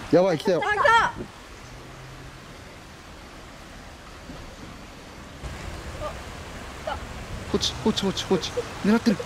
やばい、来たよ。こっち狙ってる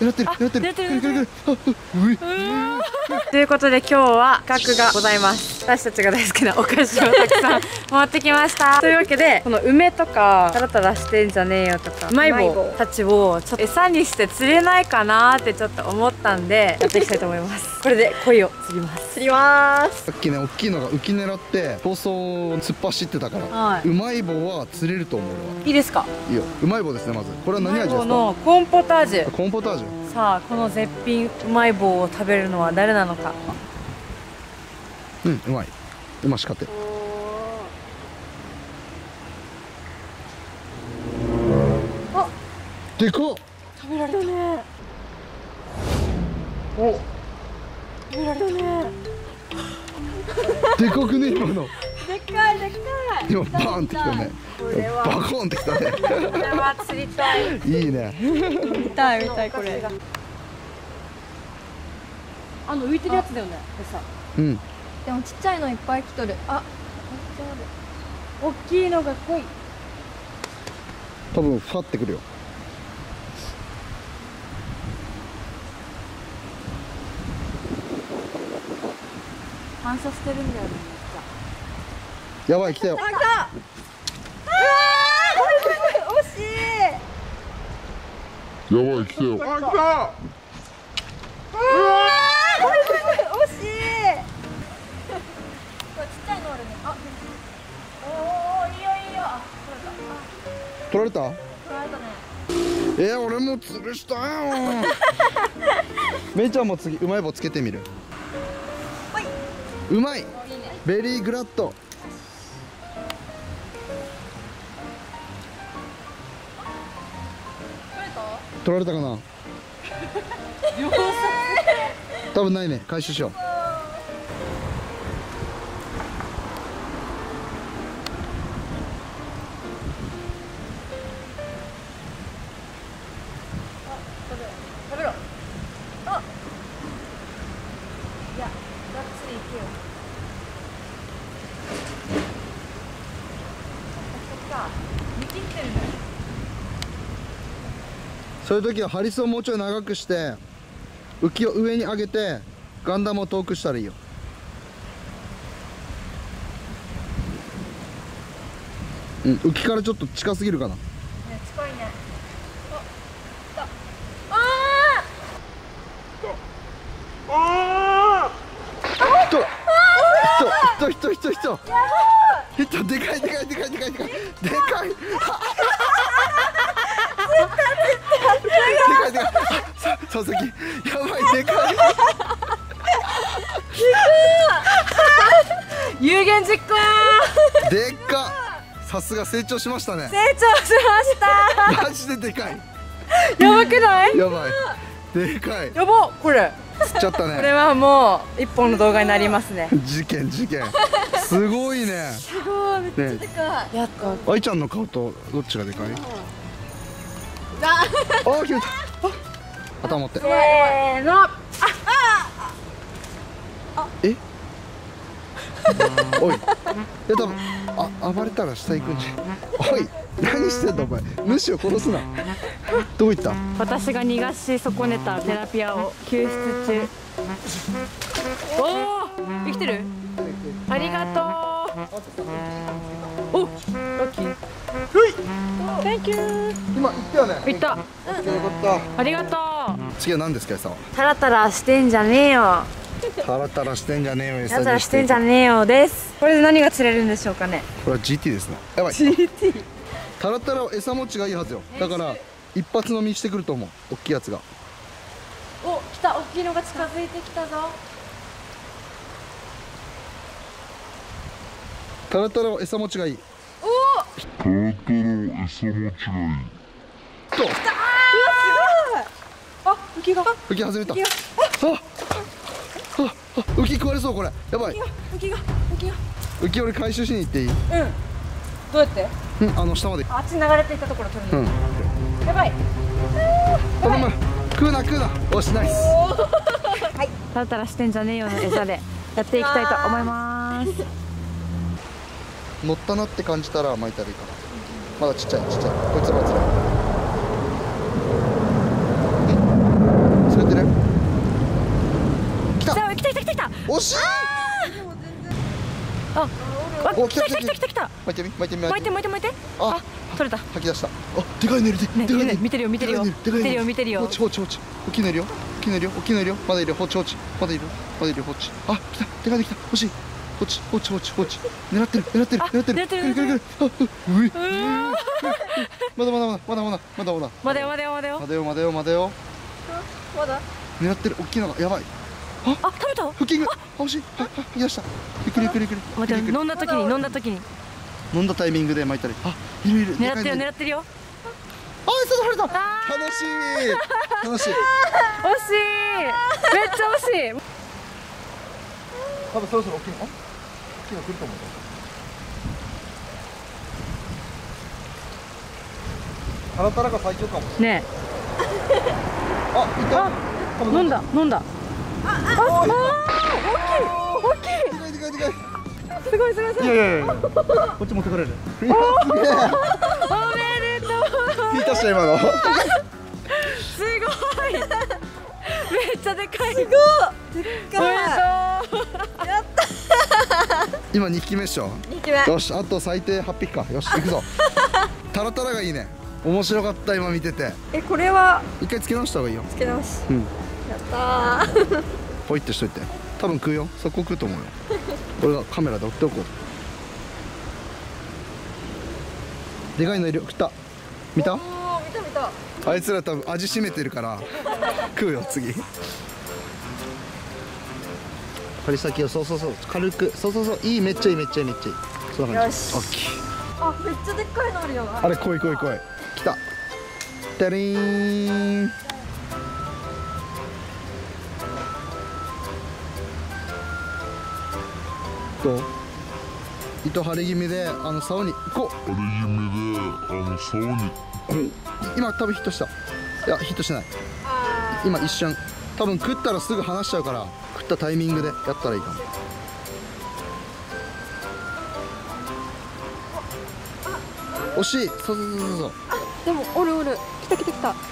ということで今日は企画がございます。私たちが大好きなお菓子をたくさん持ってきましたというわけで、この梅とかタラタラしてんじゃねえよとかうまい棒たちをちょっと餌にして釣れないかなってちょっと思ったんでやっていきたいと思います。これで鯉を釣ります。 さっきね、大きいのが浮き狙って逃走を突っ走ってたから、 はい、 うまい棒は釣れると思うわ。 いいですか？ いいよ。うまい棒ですね。まずこれは何味ですか？ のコーンポタージュ。 コーンポタージュ。 さあ、この絶品うまい棒を食べるのは誰なのか。 うん、うまい。今しかってる。 あ、 でかっ。 食べられたね。お、食べられたね。 でかくね、今の。 でかい。 今バーンってきたね。バコーンってきたね。 これは釣りたい。 いいね。 見たいこれ。浮いてるやつだよね。餌。 うん。 でもちっちゃいのいっぱい来とる。あ、めっちゃある。 大きいのが濃い。 多分ファってくるよ。 反射してるんだよね。 やばい、来たよ。 来た。惜しい。 やばい、来たよ。 惜しい。これちっちゃいのあるね。あ、おお、いいよ。あ、 取られた？ 取られたね。 俺も吊るしたよ。めいちゃんも次うまい棒つけてみる。うまい。ベリーグラッド。取られたかな。多分ないね。回収しよう。 食べろ。あ、いや、がっつりいけよ。そっか、見切ってるんだよ。 そういう時はハリスをもうちょい長くして浮きを上に上げてガンダムを遠くしたらいいよ。うん、浮きからちょっと近すぎるかな。 ね、近いね。 人でかい。佐々木、やばい、でかい。 有言実行。 でっか。さすが成長しましたね。 成長しました。 マジででかい。 やばくない？ やばい。でかい。 やば、これ。 釣っちゃったね。 これはもう一本の動画になりますね。 事件。すごいね。 すごい、めっちゃでかい。 やった。 愛ちゃんの顔とどっちがでかい？あ、切れた。頭持って。 せーの。 え？おい。多分暴れたら下行くんじゃ。おい、何してんだお前。主を殺すな。どういった？ 私が逃がし損ねたテラピアを救出中。おお、生きてる？ありがとう。お、ラッキー。Thank you。 今行ったよね。 行った。 よかった。 ありがとう。 次は何ですか、餌は？ タラタラしてんじゃねえよ。 タラタラしてんじゃねえよ。 タラタラしてんじゃねえよです。これで何が釣れるんでしょうかね。 これは GT ですね。やばい。 GT。 タラタラは餌持ちがいいはずよ。だから一発飲みしてくると思う。大きいやつが。 お、来た。大きいのが近づいてきたぞ。 タラタラは餌持ちがいい。 タラタラは餌持ちがいい。 とあ、浮きが。 浮き外れた。浮き食われそう。これやばい。 浮きが。 浮き俺回収しに行っていい？ どうやって？ 下まで。 あっち流れていったところ取るの。やばい。 頼む。食うな。おし、ナイス。 タラタラしてんじゃねえよの餌でやっていきたいと思います。 ます。 乗ったなって感じたら巻いたらいいかな。まだちっちゃいこいつは釣れ釣れてる。来た来た。 惜しい。 あ、 お来た。 巻いてみあ、 取れた。 吐き出した。あ、でかいの入れて。でかいの見てるよ。 でかいの放置。大きいのいるよ。まだいるよ。放置。まだいる放置。あ、来た。でかいの来た。欲しい。放置。狙ってる。来る。あ、うい。まだ。 まだよ。 まだ狙ってる。大きいのがやばい。 あ、食べた。 フッキング。欲しい。吐き出した。ゆっくり。 待って、飲んだ時に。 飲んだタイミングで巻いたり。あ、いる。 狙ってるよ。 あ、そうだ、楽しい。 惜しい。めっちゃ惜しい。 多分そろそろ大きいの来ると思う。タラタラが最強かも。 ねあ、いた。 飲んだ。大きい。 でかい。 すごい。 いや。こっち持ってかれる。 おめでとう。 ピータした今の。 すごい。めっちゃでかい。 今2匹目っしょ。よし、あと最低8匹か。よし、行くぞ。タラタラがいいね。面白かった今見てて。 これは一回つけ直した方がいいよ。 つけ直し。 うん。 やったー。 ポイってしといて。多分食うよ。そこ食うと思うよ。俺がカメラで追っておこう。でかいのいる。食った。見た？ 見た。 あいつら多分味しめてるから食うよ次。針先をそう軽くいいめっちゃいいそんな感じ。 よしオッケー。 あ、めっちゃでっかいのあるよ。 あれ来い来た。てりーん。どう？糸張り気味で竿にこう。 あれ夢で竿に今多分ヒットした。いやヒットしてない。今一瞬多分食ったらすぐ離しちゃうから、食ったタイミングでやったらいいかも。惜しい。そうでもおる。来た。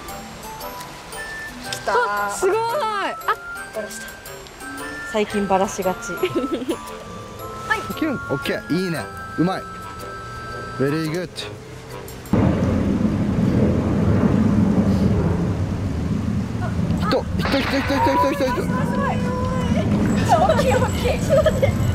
すごい。最近バラしがち。 キュン。オッケー。いいね。うまい。ベリーグッド。人。 大きい。すごい。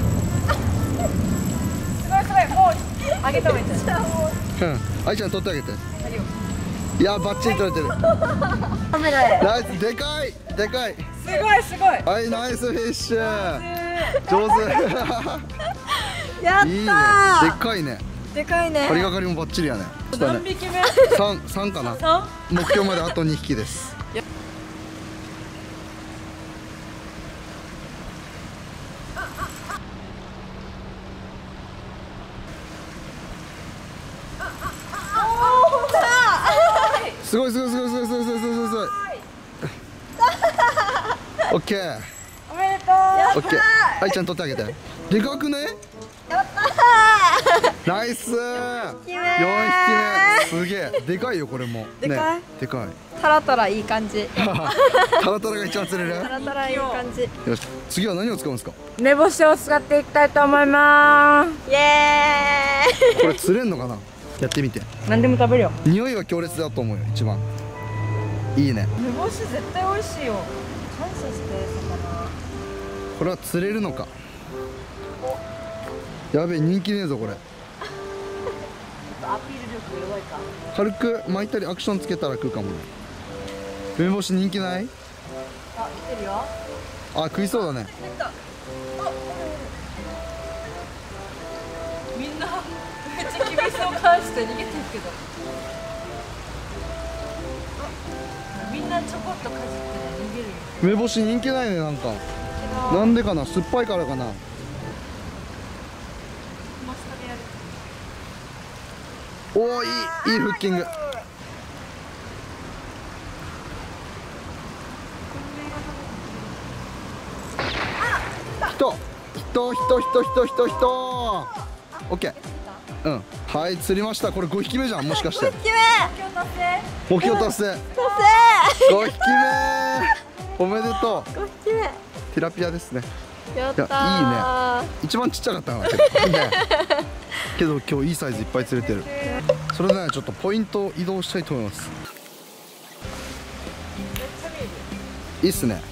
もうあげた方がいいです。 愛ちゃん取ってあげて。いやバッチリ取れてる。 カメラへ。 ナイス。でかい。 すごい。 はい、ナイスフィッシュ。上手。 やったー。 いいね。でっかいね。 でかいね。 針がかりもバッチリやね。 何匹目 3かな。目標まであと2匹です。すごい。オッケー。 おめでとう。 オッケー。愛ちゃん取ってあげて。でかくね。 やったー。 ナイス。4匹目。すげえ。でかいよこれも。 でかい。 でかい。 タラタラいい感じ。 タラタラが一番釣れる。 タラタラいい感じ。 よし。次は何を使うんですか。 梅干しを使っていきたいと思います。 イエーイ。 これ釣れんのかな。やってみて。 何でも食べるよ。 匂いは強烈だと思うよ一番。いいね。 梅干し絶対美味しいよ。感謝して魚。 これは釣れるのか。やべえ人気ねえぞこれ。 アピール力弱いか。 軽く巻いたりアクションつけたら食うかもね。梅干し人気ない？ あ、来てるよ。 あ、食いそうだね。 みんなめっちゃ厳しそう感して逃げてるけど。みんなちょこっとかじって逃げるよ。 梅干し人気ないねなんか。なんでかな。酸っぱいからかな。おお、いいフッキング。来た。 オッケー。うん、はい、釣りました。これ5匹目じゃん、もしかして。目標達成。5匹目。おめでとう。 5匹目。 ティラピアですね。 やったー。いいね。一番ちっちゃかったんだけど。ね。けど今日いいサイズいっぱい釣れてる。それではちょっとポイントを移動したいと思います。いいっすね。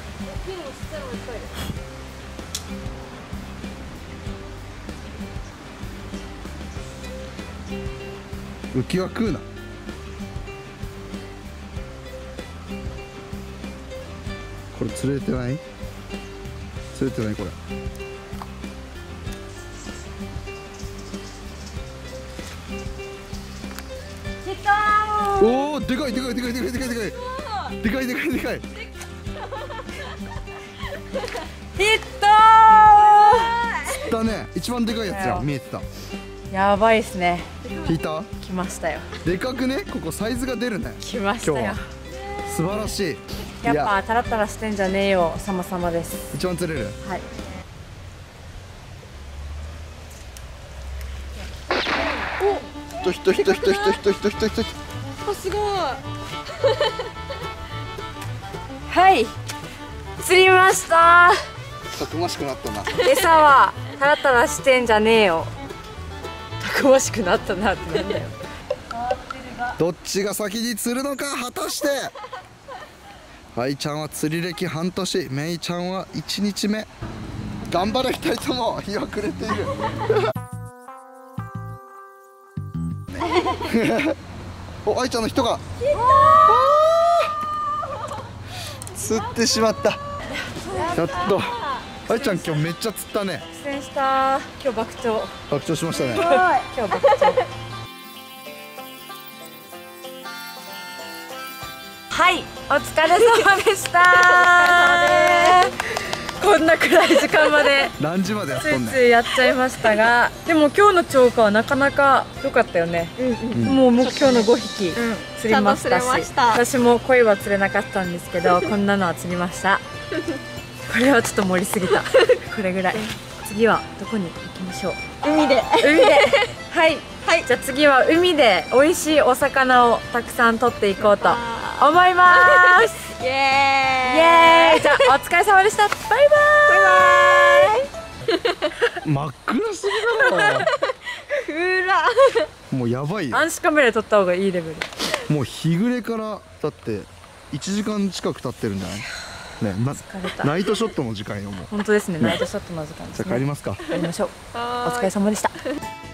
浮き輪食うな。これ釣れてない？釣れてないこれ。おお、でかいでかいでかいでかいでかいでかいでかいでかいでかいでかい。 ヒット釣ったね。一番でかいやつやん、見えてた。 ー。やばいですね。 引いた？ 来ましたよ。 でかくね、ここサイズが出るね。 来ましたよ。 素晴らしい。 やっぱタラタラしてんじゃねえよ、様々です。 一番釣れる。 はい。 お、ひとひとひとひとひとひとひとひとひと。 あ、すごい。 はい。釣りました。 たくましくなったな。 餌はタラタラしてんじゃねえよ。たくましくなったなってなんだよ。 どっちが先に釣るのか、果たして。はいちゃんは釣り歴半年、めいちゃんは1日目。頑張れ2人とも、日は暮れている。お、愛ちゃんの人が釣ってしまった。やっと。愛ちゃん今日めっちゃ釣ったね。 苦戦した。今日爆釣。 爆笑しましたね。 今日爆釣。はい、お疲れ様でした。こんな暗い時間まで何時までやっついとんねん。 ついやっちゃいましたが、でも今日の釣果はなかなか良かったよね。もう目標の5匹釣りましたし、 ちゃんと釣れました私も鯉は釣れなかったんですけど、こんなのは釣りました。これはちょっと盛りすぎた。これぐらい。次はどこに行きましょう。 海で。 海で。はい。はい。じゃあ次は海で美味しいお魚をたくさん取っていこうと思います。 イエーイ。 イエーイ。じゃあお疲れ様でした。バイバイ。 真っ暗すぎだろ。 暗。 もうやばいよ。 暗視カメラで撮った方がいいレベル。 もう日暮れからだって1時間近く経ってるんじゃないね。 疲れた。 ナイトショットの時間よもう。 本当ですね。ナイトショットの時間ですね。 じゃあ帰りますか。 帰りましょう。お疲れ様でした。